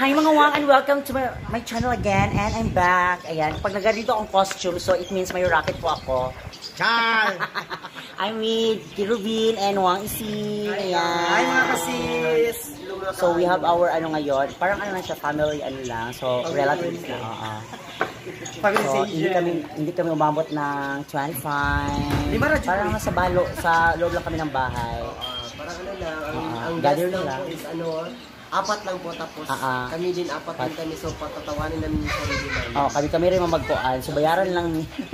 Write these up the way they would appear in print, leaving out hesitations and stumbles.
Hi mga wang and welcome to my channel again and I'm back. Ayan, pag nagarito akong costume, so it means may racket po ako. Char! I'm with Kirubin and Wang Isi. Ayan. Hi mga kasis! So we have our ano ngayon, parang ano lang siya, family ano lang. So relatives na. So hindi kami umabot ng 25. Parang sa loob lang kami ng bahay. Parang ano lang, ang gather guest lang po is ano, apat lang po tapos kami din apat din kami so patatawanin namin yung sarili namin. Kami rin mamagpuan. So bayaran lang.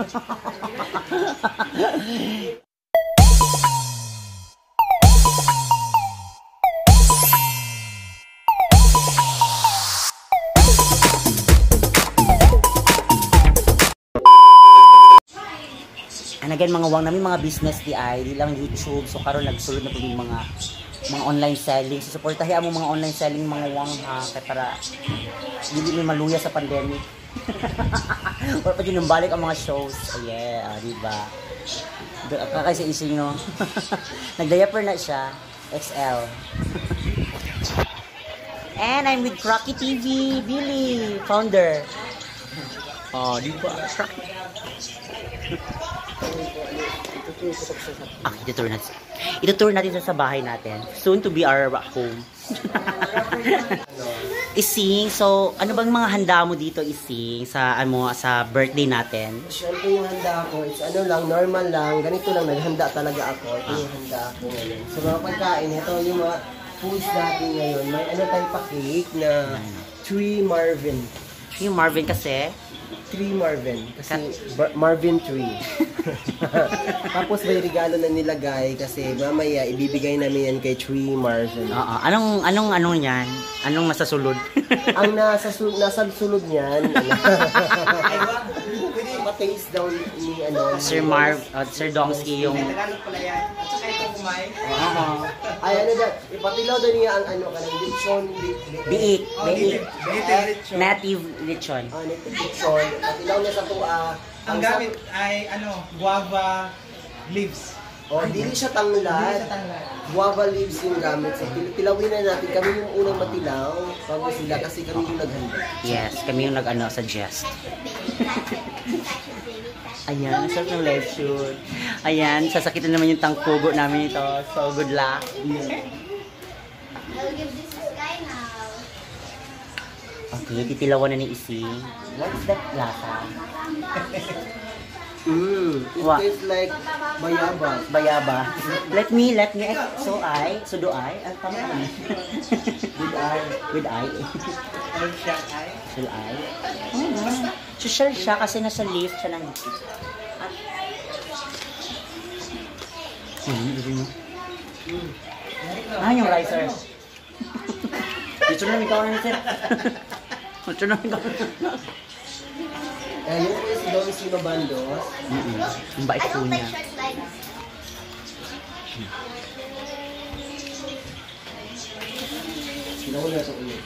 And again mga wang namin mga business di lang YouTube. So karon nagsulod na po yung mga online selling. So supportahin mo mga online selling mga wang ha kay para hindi may maluya sa pandemic. Or pa din balik ang mga shows. Oh yeah, di ba? Kakaysa ising no. Nag-diaper na siya. XL. And I'm with Crocky TV, Billy, founder. Di ba? Itutur natin sa bahay natin. Soon to be our home. Ising, so ano bang mga handa mo dito Ising sa sa birthday natin? Siyempre yung handa ko, it's ano lang, normal lang, ganito lang, naghanda talaga ako. Ito yung handa ko ngayon. So mga pagkain, ito yung mga foods natin ngayon. May ano tayong pa-cake na Tree Marvin. Tree Marvin kasi? Tree Marvin. Kasi Marvin Tree. Tapos may regalo na nilagay kasi mamaya ibibigay namin yan kay Tree Marvin. Anong yan? Anong masasulod? Ang nasa sulod niyan, pwede pa-taste down ni Sir Dongsky yung Tagalog pala yan. At saka itong kumay. ay ano dyan, ipatilaw doon niya ang kanang lechon, biik. Native. Native lechon. Native lechon, patilaw niya sa tuwa. Ang gamit ay guava leaves. Dili siya tanglad. Guava leaves yung gamit. So, tilawin na natin. Kami yung unang matilaw. Bago sila kasi kami yung naghanda. Yes, kami yung suggest. Ayan, sarap ng live shoot. Ayan, sasakitan naman yung tangkugo namin ito. So, good luck. I'll give this to Sky now. Okay, titilawan na ni Ising. What's that lasa? It tastes like bayaba. Bayaba. Let me. So do I. Tama naman. With I. Shall I? Social siya kasi nasa leaf siya ng yung ricer. Dito na ikaw na sir. Dito na ikaw. Yung po is Doris Sinobandos. Ang bait po niya. Sinawala ito ulit.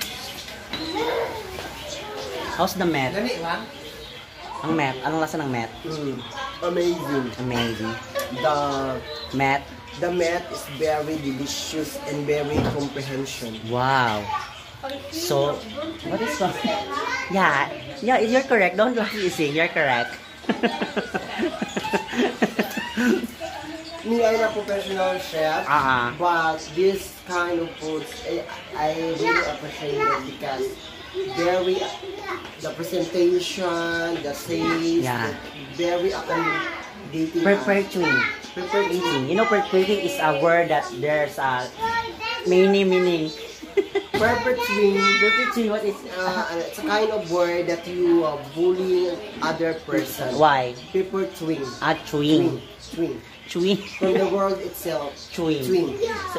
How's the met? Ang met? Anong lasa ng met? Amazing. The met is very delicious and very comprehension. Wow. So, what is that? Yeah, you're correct. Don't laugh, Ising. You're correct. Me, I'm a professional chef, but this kind of foods, I really appreciate it because the presentation, the taste, very accommodating. Prepared eating. You know, prepared eating is a word that there's a many meaning. Perfect swing, what is it's a kind of word that you bully other person. Why? Paper swing. Chewing. Swing. From the world itself. Chewing. So,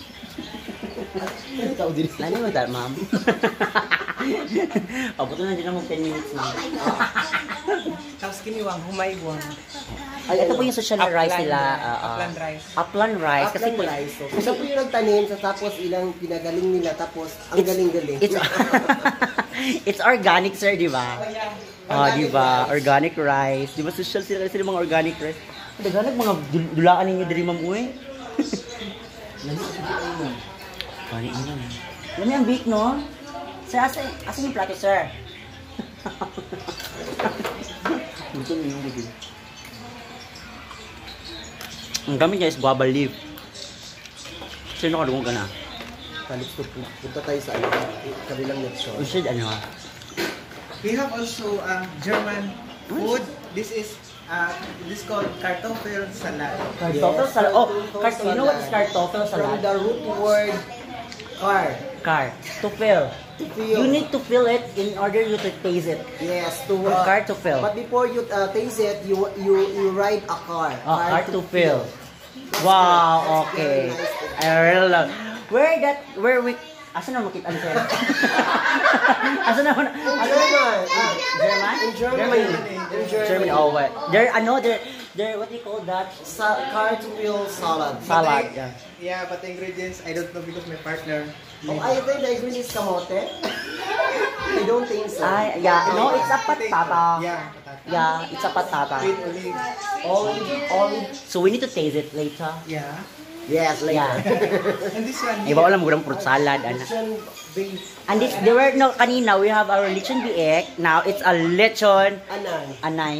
Lani mo that, ma'am? Pabuto na din ako 10 minutes, ma'am. Tapos kiniwang, humaywang. Ito po yung social rice nila. Upland rice. Upland rice. Kasi po rice. Isa po yung nagtanim, tapos ilang pinagaling nila, tapos ang galing-galing. It's organic, sir, di ba? Di ba? Organic rice. Di ba social sila mga organic rice? Daganag mga dulaan ninyo diri ma'am uy. Kani ina. Lami ang bake no? Sir, asan yung plato, sir? Ito yung bigil. Ang gamit niya is guava leaf. Sino ka ka na? Punta tayo sa kabilang next show. We should We have also German food. This is called kartoffel salad. Kartoffel salad. Oh, you know what is kartoffel From salad? the root word car. To fill. To feel. You need to fill it in order you to taste it. Yes, Car to fill. But before you taste it, you ride a car. Car to fill. Wow, okay. I really love. Where we Asa na makita ang sir? Asa na German. German? In Germany. Germany. Oh, what? There what do you call that? Car to wheel salad. Salad. Yeah. Yeah, but the ingredients I don't know because my partner. Oh, I think the ingredients is kamote. I don't think so. Yeah. No, it's a patata. Yeah, patata. Yeah, it's a patata. With olives. Olive. So we need to taste it later. Yeah. Yes, later. Yeah. And this one. Iba wala mo fruit salad, ana. Lechon beef. And this, there were no kanina we have our lechon biek. Now it's a lechon Anay. anay.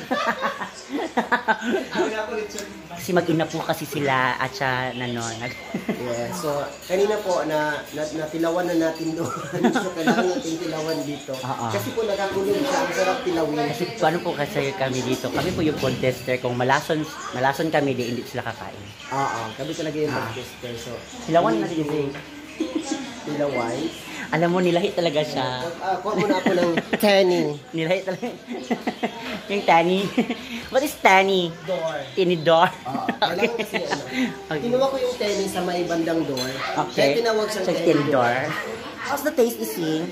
Kasi mag-ina po kasi sila at siya nanon. Yeah, so kanina po natilawan na natin doon. So kailangan natin tilawan dito. Kasi po nakakulong siya, ang sarap tilawin. Kasi paano po kasi kami dito? Kami po yung contester. Kung malason kami, di hindi sila kakain. Kami talaga yung mag-tester. So Silawan na din kasi. tilawan. Alam mo, nilahi talaga siya. Kuha muna ako ng tanning. Nilahi talaga. Yung tani. What is tani? Door. Tinidor. Kailangan kasi Okay. Kinuha ko yung tanning sa may bandang door. Okay. Kaya tinawag siyang So, tanning tinidor. How's the taste, Ising?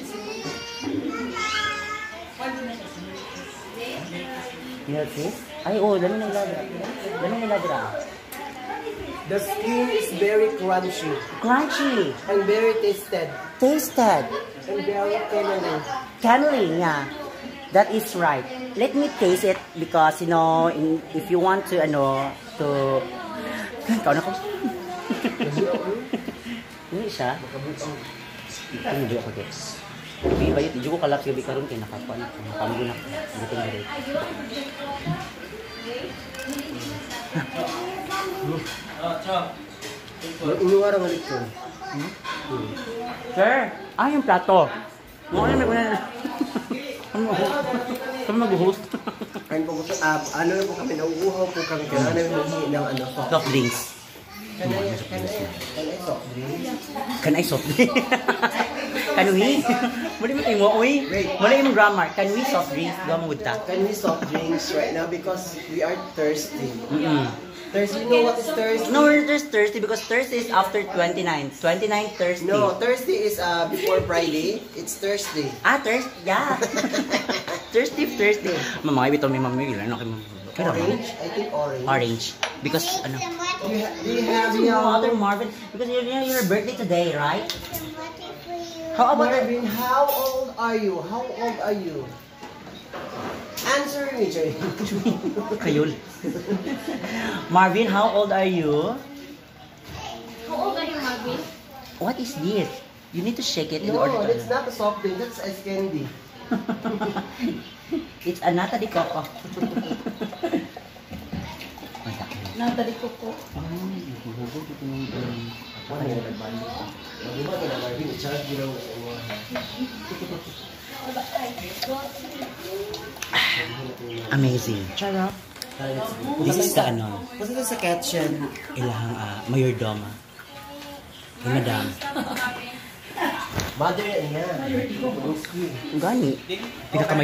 Yes, sis? Ay, oh, dami nilagra. The skin is very crunchy Crunchy. and very tasted Tasted. and very calorie. Cannoli, yeah. That is right. Let me taste it because, you know, if you want to, Ikaw na ko. Hindi siya. Hindi ako guys. Hindi ba yun? Hindi ko kalap gabi karoon kayo nakakuha na. Nakapamgo na. Buti na rin. Inuwara nga dito. Sir, yung plato. Ano mag-host? Kain po po, ano na po kami, nauuhaw po kami, kailangan namin maghingi ng Soft drinks. Can I soft drink? Can I soft drink? Can we? Muli mo tayo mo, uy. Muli yung grammar. Can we soft drinks? Gawa mo ta. Can we soft drinks right now because we are thirsty? Thirsty, you know what is thirsty? No, we're just thirsty because Thursday is after 29. 29 Thursday. No, Thursday is before Friday. It's Thursday. Thursday. Yeah. Thursday. Mama, ibito may mamigil. Ano kayo? Orange? I think orange. Orange. Because, Do you have your Mother Marvin, because your birthday today, right? How about Marvin, how old are you? How old are you? Answer me, Jay. Kayul. Marvin, how old are you? How old are you, Marvin? What is this? You need to shake it in No, order to... that's not a soft drink. That's ice candy. It's a nata de coco. Nata di Coco. Ano yung nagbalik? Diba ka na, Marvin? I-charge mo lang sa inyo. Amazing. Charot. This is the ano, Kasi ito sa kitchen. ilahang mayordoma. Hey, madam. Mother niya. Gani. Pinakamay.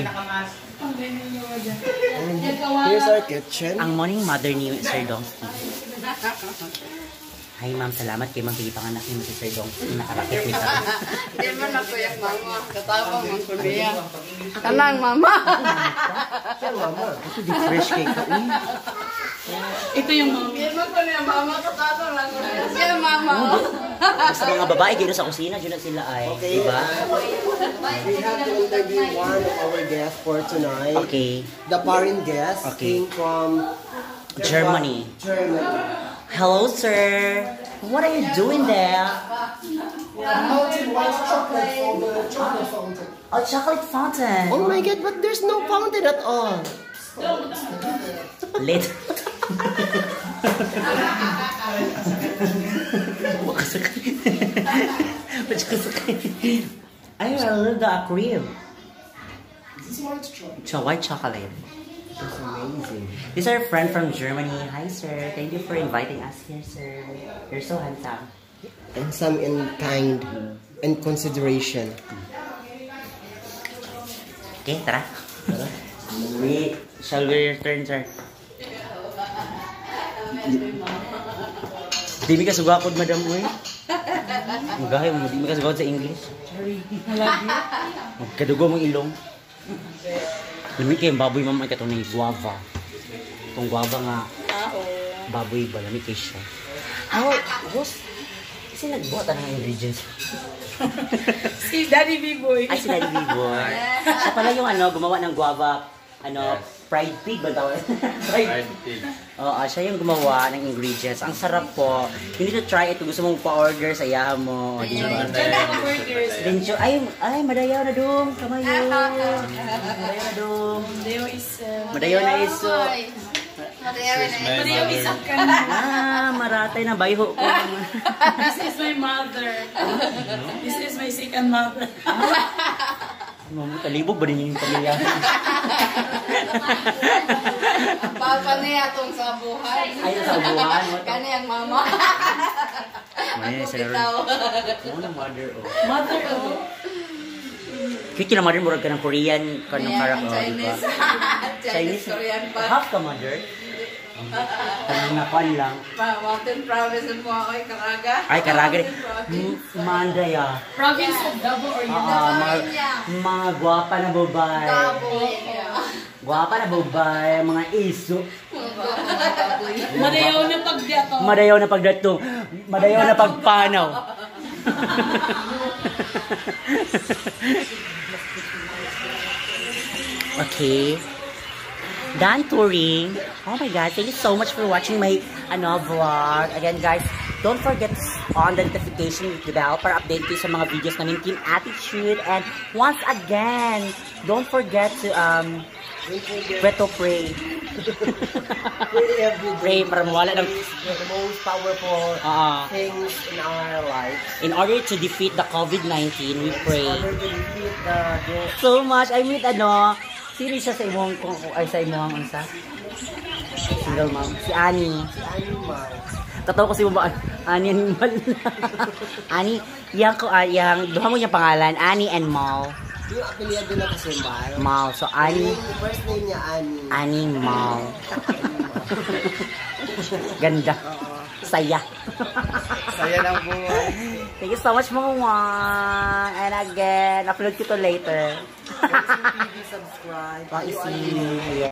Here's our kitchen. Ang morning mother ni Sir Dongski. Hi ma'am, salamat kay ma'am pilipanganak ni Sir Dongski. Nakarakit niya sa akin. Hindi man ako yung mama. Katawang man ko niya. Kanang mama. Siya, mama. Ito di fresh cake ka. Ito yung mama. Hindi man ko niya mama. Katawang lang ko niya. Siya mama. Basta mga babae, gano'n sa kusina, dyan sila ay. Okay. Diba? We have to interview one of our guests for tonight. Okay. The foreign guest Okay. came from Germany. Germany. Hello, sir. What are you doing there? Mountain white chocolate for the chocolate fountain. Oh, chocolate fountain. Oh my god, but there's no fountain at all. Late. I love the aquarium. This is white chocolate. White chocolate. It's amazing. This is our friend from Germany. Hi, sir. Thank you for inviting us here, sir. You're so handsome. And some in kind and consideration. Okay, tara. Shall we return, sir? Di mi ka sugakod, madam, uy. Magahay mo, di mi ka sugakod sa English. Magkadugo mong ilong. Lami kayo, baboy mamay ka itong guava. Itong guava nga, baboy ba, lami kayo siya. Who's, kasi nagbuhat ng ingredients? Si Daddy B-Boy. Ay, si Daddy B-Boy. Siya pala yung gumawa ng guava, fried pig ba tawag? Fried pig. Oo, siya yung gumawa ng ingredients. Ang sarap po. You need to try it kung gusto mong pa-order sa iyahan mo. Di ba? Ay, madayaw na dong. Kamayo. Madayaw na dong. Madayaw na iso. Madayaw isak ka na. Maratay na bayho ko. This is my mother. This is my second mother. Mamo, talibog ba din yung pamilya? Papa niya itong sa buhay. Ay, sa buwan. Kani ang mama. May Ako sa bitaw. mother, oh. Mother, oh. Kiki na mother, murag ka ng Korean, ka ng karak, Chinese. Chinese, Korean pa. Half ka mother? Kanang napan lang. Mountain province mo ako ay Caraga. Ay, Caraga. Mountain province. Mandaya. Province of Davao or Mga gwapa na babae. Gwapa na babae, mga iso. Madayaw na pagdato. Madayaw na pagdatong. Madayaw na pagpanaw. Okay. Done touring. Oh my god, thank you so much for watching my vlog. Again guys, don't forget to on the notification bell para update kayo sa mga videos namin Team Attitude. And once again, don't forget to pray. Pray para mawala ng The most powerful things in our lives. In order to defeat the COVID-19, we pray. In order to defeat the So much. I mean, sino siya sa imong, sa imong unsa? Single mom. Si Annie. animal. Totoo ko si Mama Annie Animal. Annie, duha mo yung pangalan, Annie and Mal. Yung apelyado na kasi Mal. Mal. So, Annie. Yung first name niya Annie. Annie Mal. Ganda. Saya. Saya lang buhay. Thank you so much, mga wang. And again, upload ko to later. Subscribe. Bye, see you.